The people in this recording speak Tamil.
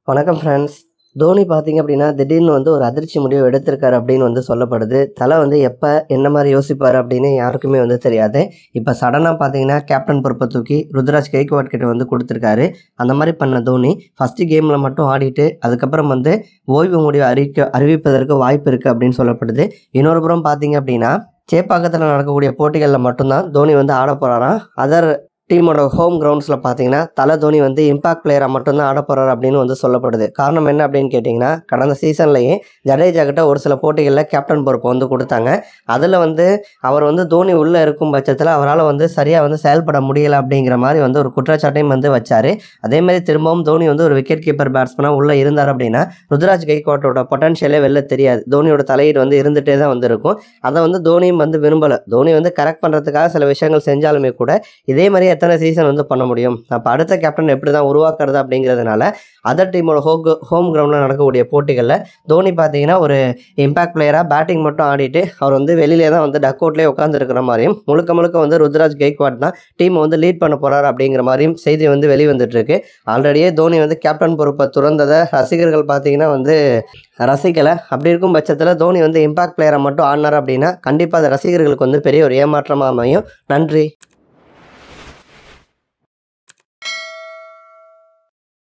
வணக்கம் ஃப்ரெண்ட்ஸ். தோனி பார்த்தீங்க அப்படின்னா, திடீர்னு வந்து ஒரு அதிர்ச்சி முடிவு எடுத்திருக்காரு அப்படின்னு வந்து சொல்லப்படுது. தல வந்து எப்போ என்ன மாதிரி யோசிப்பார் அப்படின்னு யாருக்குமே வந்து தெரியாது. இப்போ சடனாக பார்த்தீங்கன்னா, கேப்டன் பொறுப்பை தூக்கி ருத்ராஜ் கெய்க்வாட் கிட்ட வந்து கொடுத்துருக்காரு. அந்த மாதிரி பண்ண தோனி ஃபஸ்ட்டு கேமில் மட்டும் ஆடிட்டு அதுக்கப்புறம் வந்து ஓய்வு முடிவு அறிவிப்பதற்கு வாய்ப்பு இருக்குது அப்படின்னு சொல்லப்படுது. இன்னொரு புறம் பார்த்தீங்க அப்படின்னா, சேப்பாக்கத்தில் நடக்கக்கூடிய போட்டிகளில் மட்டும்தான் தோனி வந்து ஆட போகிறாராம். அதர் டீமோட ஹோம் கிரவுண்ட்ஸில் பார்த்தீங்கன்னா, தோனி வந்து இம்பாக்ட் பிளேயராக மட்டும்தான் ஆட போகிறார் அப்படின்னு வந்து சொல்லப்படுது. காரணம் என்ன அப்படின்னு கேட்டிங்கன்னா, கடந்த சீசன்லேயே ஜடேஜா கிட்ட ஒரு சில போட்டிகளில் கேப்டன் பொறுப்பை வந்து கொடுத்தாங்க. அதில் வந்து அவர் வந்து தோனி உள்ளே இருக்கும் பட்சத்தில் அவரால் வந்து சரியாக வந்து செயல்பட முடியலை அப்படிங்கிற மாதிரி வந்து ஒரு குற்றச்சாட்டையும் வந்து வச்சார். அதேமாதிரி திரும்பவும் தோனி வந்து ஒரு விக்கெட் கீப்பர் பேட்ஸ்மேனாக உள்ளே இருந்தார் அப்படின்னா, ருத்ராஜ் கெய்க்வாட்டோட பொட்டன்ஷியலே வெளில தெரியாது. தோனியோட தலையீடு வந்து இருந்துகிட்டே தான் வந்து இருக்கும். அதை வந்து தோனியும் வந்து விரும்பலை. தோனி வந்து கரெக்ட் பண்ணுறதுக்காக சில விஷயங்கள் செஞ்சாலுமே கூட இதே மாதிரி எத்தனை சீசன் வந்து பண்ண முடியும்? அப்போ அடுத்த கேப்டன் எப்படி தான் உருவாக்குறது அப்படிங்கிறதுனால அதர் டீமோட ஹோம் கிரவுண்டில் நடக்கக்கூடிய போட்டிகளில் தோனி பார்த்தீங்கன்னா ஒரு இம்பாக்ட் பிளேயராக பேட்டிங் மட்டும் ஆடிட்டு அவர் வந்து வெளியிலே தான் வந்து டக் அவுட்லேயே உட்காந்துருக்கிற மாதிரியும் முழுக்க முழுக்க வந்து ருத்ராஜ் கெய்க்வாட் தான் டீமை வந்து லீட் பண்ண போகிறார் அப்படிங்கிற மாதிரியும் செய்தி வந்து வெளிவந்துட்டுருக்கு. ஆல்ரெடியே தோனி வந்து கேப்டன் பொறுப்பை துறந்ததை ரசிகர்கள் பார்த்தீங்கன்னா வந்து ரசிக்கலை. அப்படி இருக்கும் பட்சத்தில் தோனி வந்து இம்பாக்ட் பிளேயரை மட்டும் ஆடினார் அப்படின்னா கண்டிப்பாக அது ரசிகர்களுக்கு வந்து பெரிய ஒரு ஏமாற்றமாக அமையும். நன்றி.